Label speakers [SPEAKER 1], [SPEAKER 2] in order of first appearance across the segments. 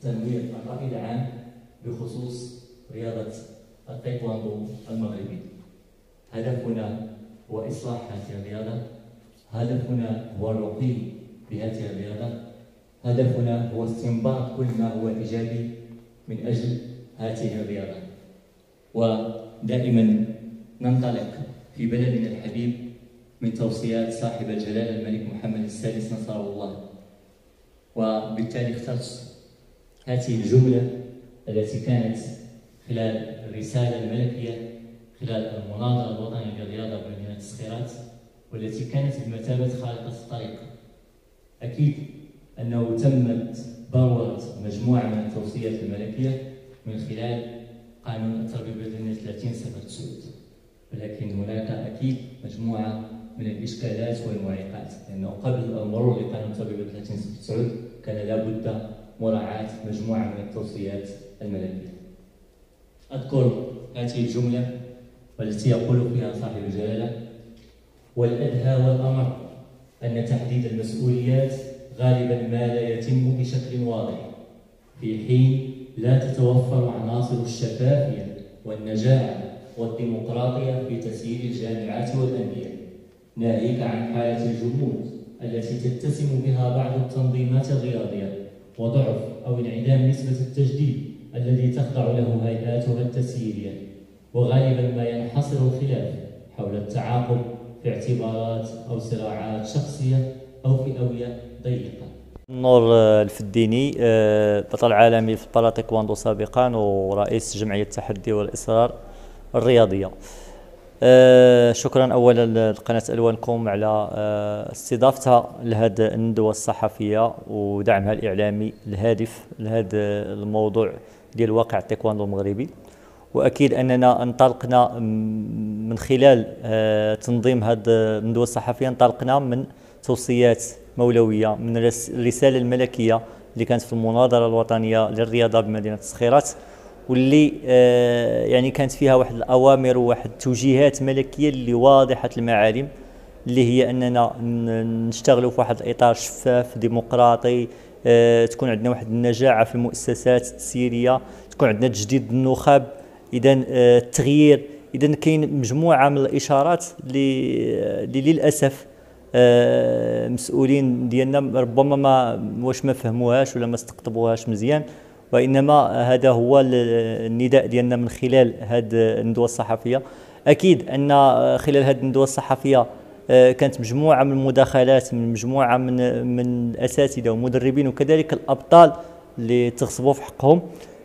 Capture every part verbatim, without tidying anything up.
[SPEAKER 1] تنوير الرأي العام بخصوص رياضة التايكواندو المغربي. هدفنا هو إصلاح هذه الرياضة، هدفنا هو الرقي بهذه الرياضة، هدفنا هو استنباط كل ما هو إيجابي من أجل هذه الرياضة. ودائما ننطلق في بلدنا الحبيب من توصيات صاحب الجلالة الملك محمد السادس نصره الله، وبالتالي اخترت هذه الجملة التي كانت خلال الرسالة الملكية خلال المناظرة الوطنية للرياضة بمدينة الصخيرات، والتي كانت بمثابة خارطة الطريق. أكيد أنه تمت بروة مجموعة من التوصيات الملكية من خلال قانون التربية البدنية ثلاثين صفر تسعود، ولكن هناك أكيد مجموعة من الإشكالات والمعيقات، لأنه قبل المرور لقانون التربية ثلاثين صفر تسعود كان لابد مراعاة مجموعة من التوصيات الملكية. أذكر هذه الجملة والتي يقول فيها صاحب الجلالة: والأدهى والأمر أن تحديد المسؤوليات غالبا ما لا يتم بشكل واضح، في حين لا تتوفر عناصر الشفافية والنجاعة والديمقراطية في تسيير الجامعات والأندية، ناهيك عن حالة الجمود التي تتسم بها بعض التنظيمات الرياضية وضعف أو انعدام نسبة التجديد الذي تخضع له هيئاتها التسييرية، وغالبا ما ينحصر الخلاف حول التعاقب في اعتبارات أو صراعات شخصية أو فئوية ضيقة.
[SPEAKER 2] نور الفديني، بطل عالمي في البارا تايكواندو سابقا ورئيس جمعية التحدي والإصرار الرياضية. شكرا أولا لقناة ألوانكم على استضافتها لهذه الندوة الصحفية ودعمها الإعلامي الهادف لهذا الموضوع ديال واقع التايكواندو المغربي. وأكيد أننا انطلقنا من خلال تنظيم هذه الندوة الصحفية، انطلقنا من توصيات مولوية من الرسالة الملكية اللي كانت في المناظرة الوطنية للرياضة بمدينة الصخيرات، واللي يعني كانت فيها واحد الأوامر وواحد توجيهات ملكية اللي واضحة المعالم، اللي هي أننا نشتغلوا في واحد الإطار شفاف ديمقراطي، تكون عندنا واحد النجاعة في المؤسسات التسييرية، تكون عندنا تجديد النخب، إذا التغيير. إذا كاين مجموعة من الإشارات اللي للأسف مسؤولين ديالنا ربما ما واش ما فهموهاش ولا ما استقطبوهاش مزيان، وإنما هذا هو النداء ديالنا من خلال هذه الندوة الصحفية. أكيد أن خلال هذه الندوة الصحفية كانت مجموعة من المداخلات من مجموعة من من الأساتذة ومدربين وكذلك الأبطال اللي تغصبوا في حقهم.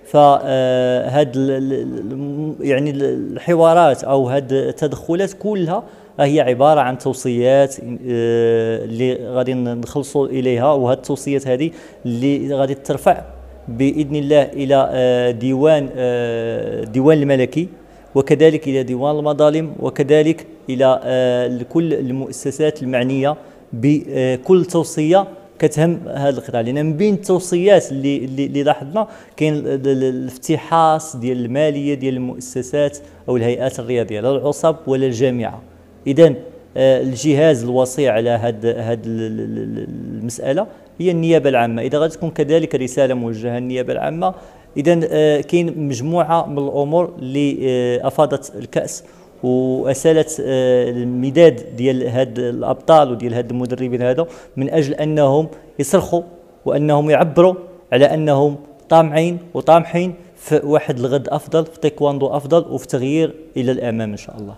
[SPEAKER 2] فهاد يعني الحوارات أو هاد التدخلات كلها هي عبارة عن توصيات اللي غادي نخلصوا إليها، وهاد التوصيات هذه اللي غادي ترفع بإذن الله إلى ديوان ديوان الملكي، وكذلك إلى ديوان المظالم، وكذلك إلى كل المؤسسات المعنية بكل توصية كتهم هذا القطاع. لأن من بين التوصيات اللي اللي لاحظنا كاين الافتحاص ديال المالية ديال المؤسسات أو الهيئات الرياضية، لا العصب ولا الجامعة. إذن الجهاز الوصي على هذه هذه المسألة هي النيابة العامة. إذا غادي تكون كذلك رسالة موجهة للنيابة العامة، إذن كاين مجموعة من الأمور اللي أفاضت الكأس وأسالت المداد ديال هاد الأبطال وديال هاد المدربين هذا من أجل أنهم يصرخوا وأنهم يعبروا على أنهم طامعين وطامحين في واحد الغد أفضل، في تايكواندو أفضل، وفي تغيير إلى الأمام إن شاء الله.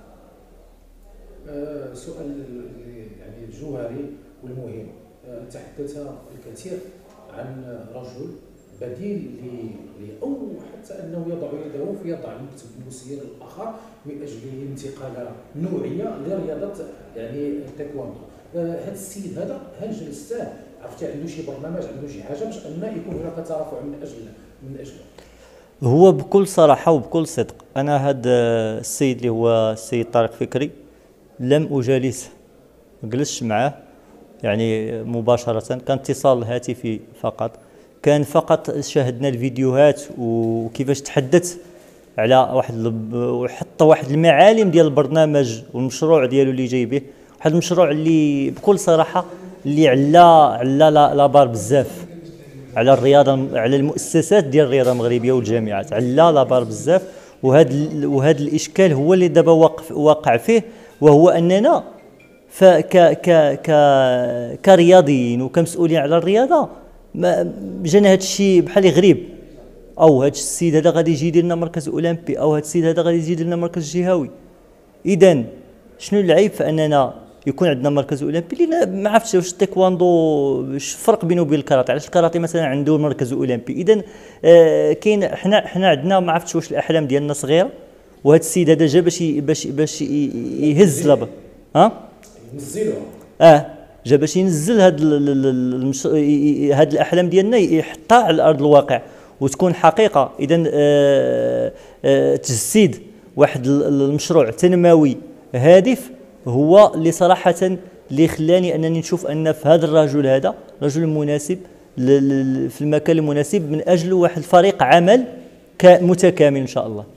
[SPEAKER 3] سؤال يعني الجوهري والمهم، تحدث الكثير عن رجل بديل أو حتى أنه يضع يده في يضع المسير الآخر من أجل انتقال نوعية لرياضة يعني التايكواندو. هذا السيد هذا هل جلستاه عرفتي عنده شي برنامج، عنده شي حاجة باش أن يكون هناك ترافع من أجل من أجله؟
[SPEAKER 2] هو بكل صراحة وبكل صدق أنا هذا السيد اللي هو السيد طارق فكري لم أجالسه، ما جلستش معاه يعني مباشرة، كان اتصال هاتفي فقط، كان فقط شاهدنا الفيديوهات وكيفاش تحدث على واحد وحط واحد المعالم ديال البرنامج والمشروع ديالو اللي جاي به، واحد المشروع اللي بكل صراحة اللي علا علا لا بار بزاف على الرياضه، على المؤسسات ديال الرياضه المغربيه والجامعات، على لابار بزاف. وهذا وهذا الاشكال هو اللي دابا واقف واقع فيه، وهو اننا فك ك ك كرياضيين وكمسؤولين على الرياضه جانا هذا الشيء بحال غريب، او هذا السيد هذا غادي يجي يدير لنا مركز اولمبي، او هذا السيد هذا غادي يجي يدير لنا مركز جهوي. اذا شنو العيب في اننا يكون عندنا مركز اولمبي؟ لان ما عرفتش واش التايكواندو واش الفرق بينه وبين الكاراتيه، علاش الكاراتيه مثلا عنده مركز اولمبي؟ اذا آه كاين حنا حنا عندنا ما عرفتش واش الاحلام ديالنا صغيره، وهذا السيد هذا جا باش باش باش يهز لابا ها
[SPEAKER 3] ينزلوها
[SPEAKER 2] اه جا باش ينزل هاد المش... هاد الاحلام ديالنا يحطها على ارض الواقع وتكون حقيقه. اذا آه آه تجسيد واحد المشروع تنموي هادف هو اللي صراحه اللي خلاني انني نشوف ان في هذا الرجل هذا رجل مناسب في المكان المناسب من اجل واحد فريق عمل متكامل ان شاء الله.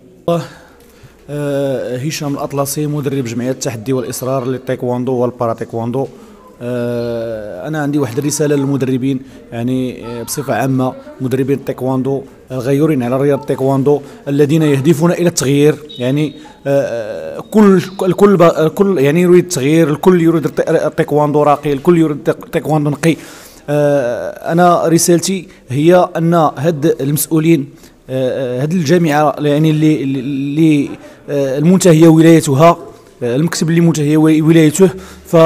[SPEAKER 4] آه هشام الأطلسي، مدرب جمعية التحدي والإصرار للتايكواندو والبارا تايكواندو. آه أنا عندي واحد الرسالة للمدربين، يعني آه بصفة عامة مدربين التايكواندو الغيورين على رياضة التايكواندو الذين يهدفون إلى التغيير. يعني آه كل الكل الكل يعني يريد التغيير، الكل يريد التايكواندو راقي، الكل يريد التايكواندو نقي. آه أنا رسالتي هي أن هاد المسؤولين هذه الجامعه يعني اللي اللي المنتهيه ولايتها، المكتب اللي منتهيه ولايته، ف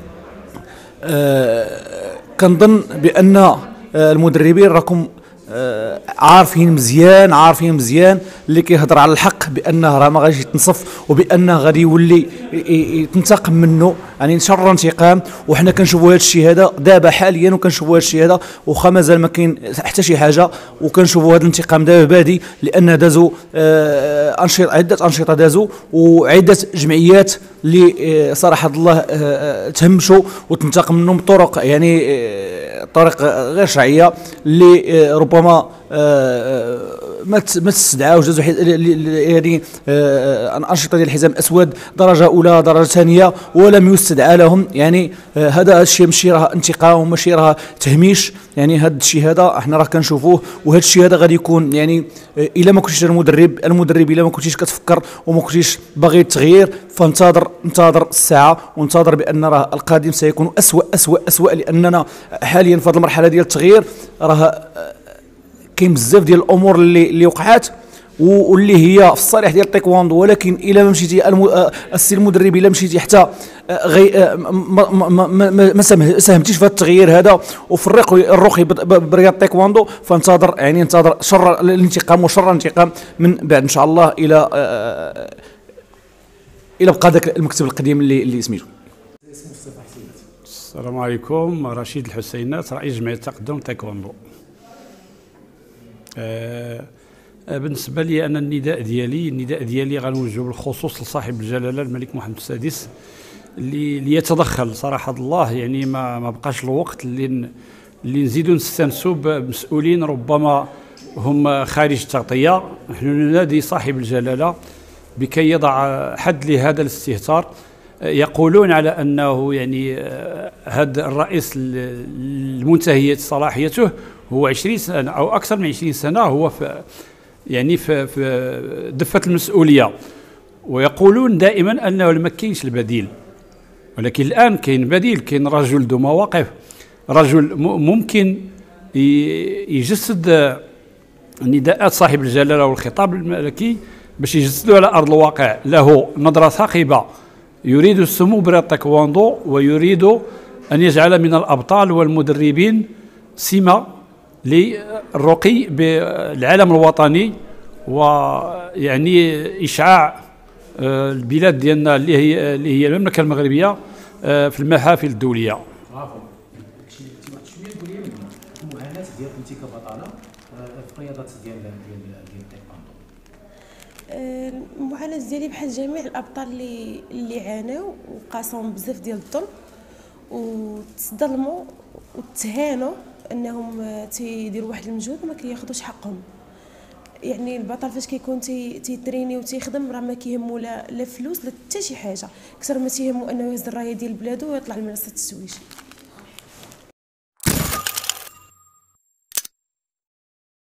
[SPEAKER 4] كنظن بان المدربين راكم عارفين مزيان عارفين مزيان اللي كيهضر على الحق بانه راه ما غاديش يتنصف وبانه غادي يولي تنتقم منه، يعني شر انتقام. وحنا كنشوفوا هذا الشيء هذا دابا حاليا، وكنشوفوا هذا الشيء هذا واخا مازال ما كاين حتى شي حاجه، وكنشوفوا هذا الانتقام دابا بادي، لان دازوا آه انشطه عده انشطه دازوا وعده جمعيات اللي آه صراحه الله آه تهمشوا وتنتقم منهم بطرق يعني آه طريق غير شرعيه اللي آه ربما آه ما ما تستدعاوش دازوا يعني الانشطه ديال الحزام الاسود درجه اولى درجه ثانيه ولم يستدعى لهم. يعني آه هذا الشيء ماشي راه انتقام وماشي راه تهميش، يعني هذا الشيء هذا احنا راه كنشوفوه، وهذا الشيء هذا غادي يكون يعني آه الا ما كنتيش المدرب المدرب الا ما كنتيش كتفكر وما كنتيش باغي التغيير، فانتظر انتظر الساعه وانتظر بان راه القادم سيكون اسوء اسوء اسوء، لاننا حاليا في هذه المرحله ديال التغيير راه كاين بزاف ديال الامور اللي اللي وقعات واللي هي في الصالح ديال التايكواندو، ولكن الا ما مشيتي السي المدرب الا مشيتي حتى غي ما, ما, ما, ما ساهمتيش في هذا التغيير هذا وفي الرقي الرقي برياض التايكواندو، فانتظر يعني انتظر شر الانتقام وشر الانتقام من بعد ان شاء الله الى الى بقى ذاك المكتب القديم اللي اللي سميتو.
[SPEAKER 5] السلام عليكم، رشيد الحسينات رئيس جمعيه تقدم تايكواندو. آه بالنسبه لي انا النداء ديالي النداء ديالي غنوجهه بالخصوص لصاحب الجلاله الملك محمد السادس اللي ليتدخل صراحه الله. يعني ما ما بقاش الوقت اللي اللي نزيدوا نستانسوا بمسؤولين ربما هم خارج التغطيه. نحن ننادي صاحب الجلاله بكي يضع حد لهذا الاستهتار. يقولون على انه يعني هذا الرئيس المنتهيه صلاحيته هو عشرين سنه او اكثر من عشرين سنه هو في يعني في, في دفه المسؤوليه، ويقولون دائما انه ما كاينش البديل، ولكن الان كاين بديل، كاين رجل ذو مواقف، رجل ممكن يجسد نداءات صاحب الجلاله والخطاب الملكي باش يجسدوا على ارض الواقع. له نظره ثاقبه، يريد السمو برياض التايكواندو ويريد ان يجعل من الابطال والمدربين سمه للرقي بالعالم الوطني، ويعني اشعاع البلاد ديالنا اللي هي اللي هي المملكه المغربيه في المحافل الدوليه.
[SPEAKER 3] برافو. شويه تقول لي المعاناه ديالك انت كبطله في الرياضات ديال ديال ديال التايكواندو.
[SPEAKER 6] المعاناه ديالي بحال جميع الابطال اللي اللي عاناو وقاسوهم بزاف ديال الظلم وتظلموا وتهانوا انهم تيديروا واحد المجهود وما كياخذوش حقهم. يعني البطل فاش كيكون تي تيتريني وتيخدم راه ما كيهمو لا لا فلوس لا حتى شي حاجه، اكثر ما تيهمو انه يهز الرايه ديال بلادو ويطلع لمنصه التتويج.